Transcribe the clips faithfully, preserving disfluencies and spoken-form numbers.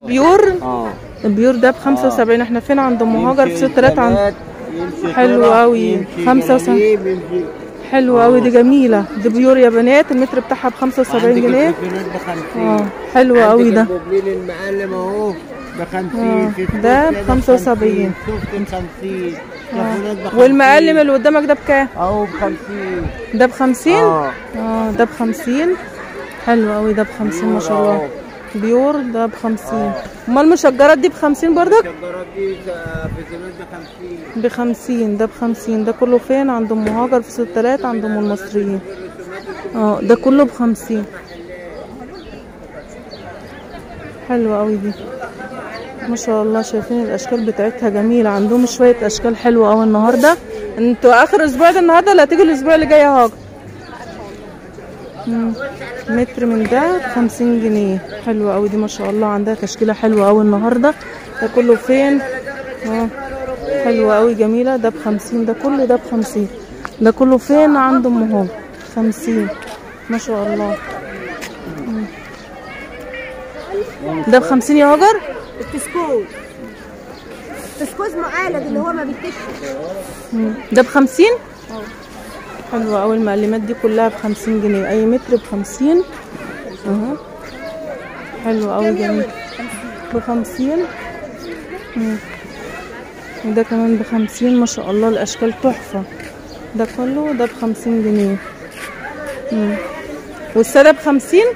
بيور. اه البيور ده ب خمسة وسبعين. احنا فين؟ عند ام هاجر في ست تلاتة. عند حلو قوي خمسة وسبعين. حلو قوي دي جميله. دي بيور يا بنات. المتر بتاعها ب خمسة وسبعين جنيه. اه حلو قوي ده. المقلم اهو ب خمسين. ده ب خمسة وسبعين. ب خمسين. والمقلم اللي قدامك ده بكام؟ اهو ب خمسين. ده ب خمسين؟ اه اه ده ب خمسين. حلو قوي ده ب خمسين ما شاء الله. بيور ده ب خمسين. امال المشجرات دي ب خمسين برضك؟ المشجرات دي ب خمسين. ب خمسين. ده ب خمسين. ده كله فين؟ عند ام هاجر في ست تلاتة عند ام المصريين. اه ده كله ب خمسين. حلوه قوي دي ما شاء الله. شايفين الاشكال بتاعتها جميله. عندهم شويه اشكال حلوه قوي النهارده. انتوا اخر اسبوع ده النهارده ولا هتيجي الاسبوع اللي جاي يا هاجر؟ متر من ده بخمسين جنيه. حلوه قوي دي ما شاء الله. عندها تشكيله حلوه قوي النهارده. ده كله فين؟ اه حلوه قوي جميله. ده بخمسين. ده كله ده بخمسين. ده كله فين؟ عند ام هاجر خمسين ما شاء الله. ده بخمسين يا هاجر. الكسكوز الكسكوز معالج اللي هو ما بيتكش. ده بخمسين. حلوة أوي. المقلمات دي كلها بخمسين جنيه. أي متر بخمسين. اهو حلوة أوي جميل. بخمسين. وده كمان بخمسين ما شاء الله. الأشكال تحفة. ده كله ده بخمسين جنيه. والسادة بخمسين.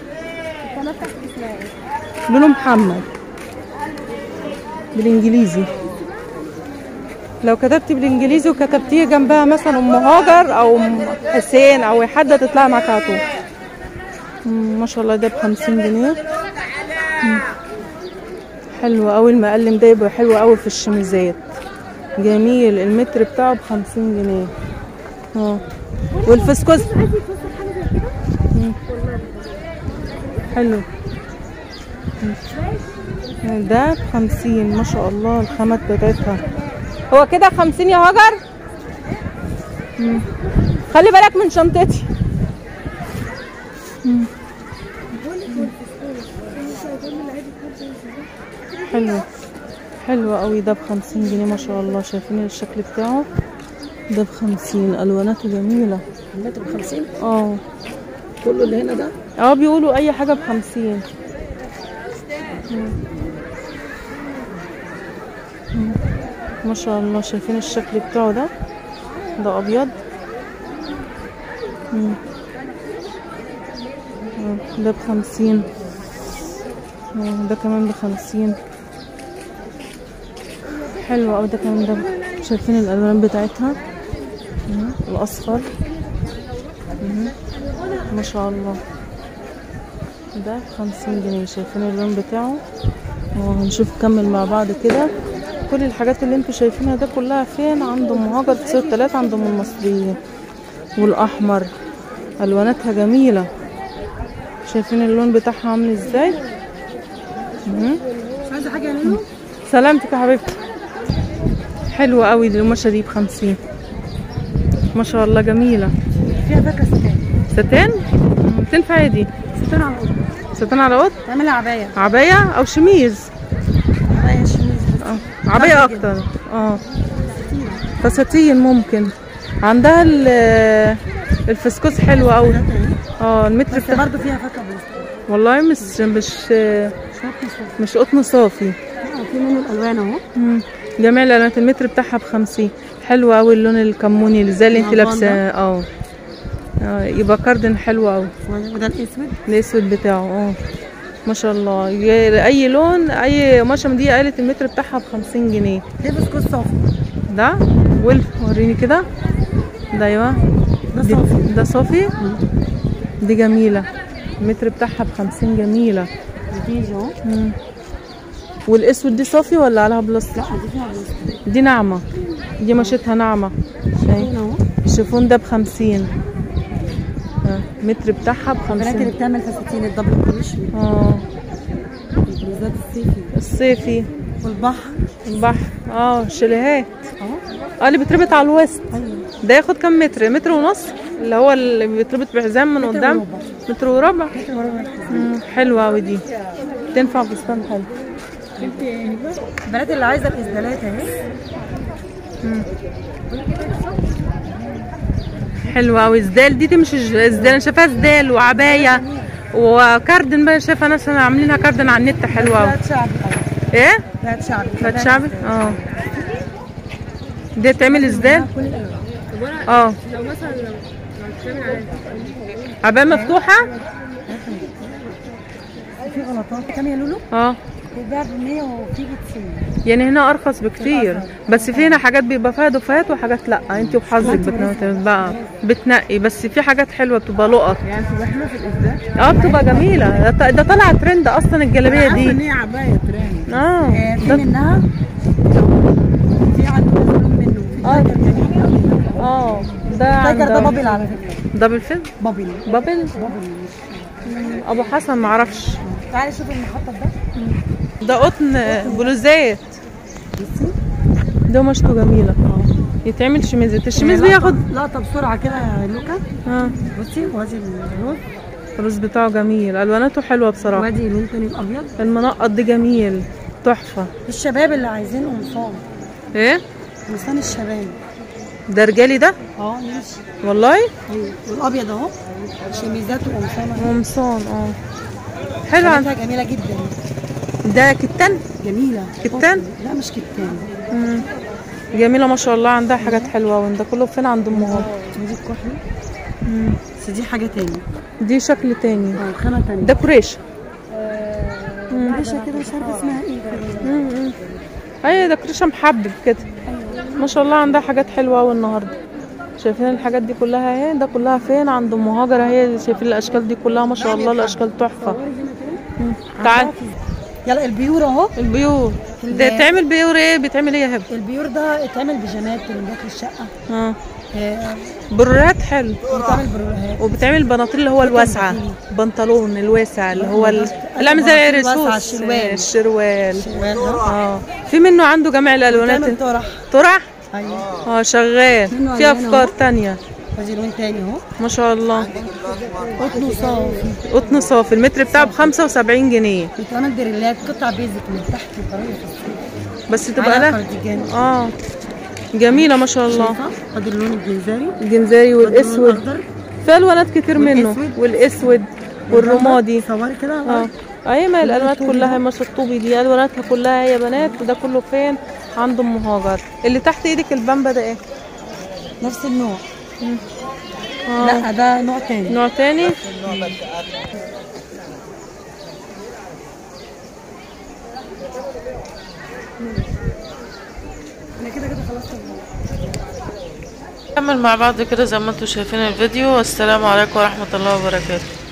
لونه محمد بالإنجليزي. لو كتبتي بالانجليزي وكتبتيه جنبها مثلا ام هاجر او ام حسين او حد هتطلع معاك على طول. ما شاء الله ده بخمسين جنيه. حلو قوي. المقلم ده يبقى حلو قوي في الشميزات. جميل. المتر بتاعه بخمسين جنيه. اه والفسكوز حلو. ده بخمسين ما شاء الله. الخامات بتاعتها هو كده خمسين يا هاجر. مم. خلي بالك من شنطتي. مم. حلو حلو قوي. ده بخمسين جنيه ما شاء الله. شايفين الشكل بتاعه؟ ده بخمسين. الواناته جميله. المتر بخمسين. اه كله اللي هنا ده اه بيقولوا اي حاجه بخمسين. ما شاء الله. شايفين الشكل بتاعه ده؟ ده ابيض. مم. ده بخمسين. ده كمان بخمسين. حلو اوي. ده كمان ده. شايفين الالوان بتاعتها؟ مم. الاصفر. مم. ما شاء الله. ده بخمسين جنيه. شايفين اللون بتاعه؟ وهنشوف نكمل مع بعض كده. كل الحاجات اللي انتوا شايفينها ده كلها فين؟ عند ام هاجر في ست تلاتة عند ام المصريين. والاحمر الواناتها جميله. شايفين اللون بتاعها عامل ازاي؟ مش عايزه حاجه منه. سلامتك يا حبيبتي. حلوه قوي دي. القماشه دي بخمسين ما شاء الله. جميله. فيها فكره ستان. ستان تنفع ايه دي؟ ستان على قط. ستان على قط. تعملها عبايه. عبايه او شميز. عبايه شميز. اه عبايه اكتر. اه فساتين ممكن. عندها الفسكوس حلو قوي. اه المتر بس برضه فيها فكره والله. مش مش مش قطن صافي. اه في منه الالوان اهو. جميع الالوانات. المتر بتاعها بخمسين. حلو قوي. اللون الكموني اللي زي اللي انت لابساه. اه اه يبقى كاردن حلو قوي. وده الاسود. الاسود بتاعه اه ما شاء الله. اي لون اي قماشه من دي قالت المتر بتاعها بخمسين جنيه. ده فسكوس صافي. ده ولف. وريني كده. ده ايوه ده صافي. ده صافي. دي جميله. المتر بتاعها بخمسين. جميله. دي اهو. والاسود دي صافي ولا عليها بلاستيك؟ لا دي فيها بلاستيك. دي ناعمه. دي مشيتها ناعمه. اهو. الشيفون ده بخمسين. المتر بتاعها بخمسين. البنات اللي بتعمل فساتين الدبل كروش. اه البلوزات الصيفي. الصيفي. والبحر. البحر. اه شاليهات. اهو. اه اللي بيتربط على الوسط. ايوه. ده ياخد كام متر؟ متر ونص. اللي هو اللي بيتربط بحزام من قدام. متر وربع. متر وربع. حلوه قوي دي. تنفع فستان حلو. البنات اللي عايزه الاسدالات اهي. حلوه قوي. سدال دي تمشي. سدال انا شايفاها سدال وعبايه وكاردن بقى. شايفه ناس عاملينها كاردن على النت حلوه قوي. بتاعت شعبي. ايه؟ بتاعت شعبي. بتاعت شعبي. اه دي تعمل سدال. اه لو مثلا لو بتعمل على عبايه مفتوحه. في غلطات كام يا لولو؟ اه بيتباع ب مية وفي ب تسعين. يعني هنا ارخص بكتير، بس في هنا حاجات بيبقى فيها دفعات وحاجات لا. انت وحظك بتنقي بقى بتنقي. بس في حاجات حلوه بتبقى لقط. يعني بتبقى حلوه في الاسدال. اه بتبقى جميله. ده ده طالعه ترند اصلا الجلابيه دي. ان هي عبايه ترند. اه في ده- منها في عندنا لون منه. اه في جميل قوي. اه ده التايجر ده عند بابل على فكره. دبل فيل. بابل. بابل. بابل. ابو حسن معرفش. تعالي شوفي المخطط ده. ده قطن بلوزات. بصي. ده قماشته جميله. يتعمل شميزات. الشميز بياخد لقطه بسرعه كده يا لوكا. اه بصي وادي اللون. الروز بتاعه جميل. الواناته حلوه بصراحه. وادي لون تاني الابيض. المنقط دي جميل تحفه. الشباب اللي عايزين قمصان. ايه قمصان الشباب. ده رجالي ده اه ماشي. والله. ايوه والابيض اهو. شميزات وقمصان. قمصان اه حلو. خامتها جميله جدا. ده كتان. جميله. كتان؟ لا مش كتان. مم. جميله ما شاء الله. عندها حاجات حلوه. وده كله فين؟ عند امها. ودي الكحلي. مم. بس دي حاجه تاني. دي شكل تاني. اه خامه تانيه. ديكوريشن. معلشه كده مش عارفه اسمها ايه. امم اي ديكوريشن محبب كده. ما شاء الله عندها حاجات حلوه قوي النهارده. شايفين الحاجات دي كلها اهي. ده كلها فين؟ عند ام هاجر اهي. شايفين الاشكال دي كلها ما شاء الله. الاشكال تحفه. مم. تعال يلا البيور اهو. البيور. ده تعمل بيور ايه؟ بتعمل ايه يا هبه؟ البيور ده اتعمل بيجامات ترنجات للشقه. اه آه، برورات حلو. بتعمل بروهات. وبتعمل بناطيل اللي هو الواسعه. بنطلون الواسع اللي هو ال- اللي عامل زي الواسعة، الرصوص. الشروال. الشروال. شوال ده. اه في منه عنده جميع الالوانات. بتعمل طرح. طرح. ايوه. اه شغال. منه في ألوان افكار أهو. تانية ادي لون تاني اهو. ما شاء الله. قطن صافي. قطن صافي. المتر بتاعه ب خمسة وسبعين جنيه. بتعمل دريلات قطع بيزك من تحت وطريه في الصيف. بس تبقى على لها كارديجان. اه جميله ما شاء الله. شايفة؟ ادي اللون الجنزاري. الجنزاري وادي اللون والاسود. الأخضر. في الوانات كتير منه. والأسود. والاسود والرمادي. صوري كده. اه اي ما الالوانات كلها. مش الطوبي دي الواناتها كلها يا بنات. وده كله فين؟ عند ام هاجر. اللي تحت ايدك البامبا ده ايه؟ نفس النوع. آه. لا ده نوع تاني. نوع تاني. انا كده كده خلصت. نكمل مع بعض كده زي ما انتم شايفين الفيديو. والسلام عليكم ورحمة الله وبركاته.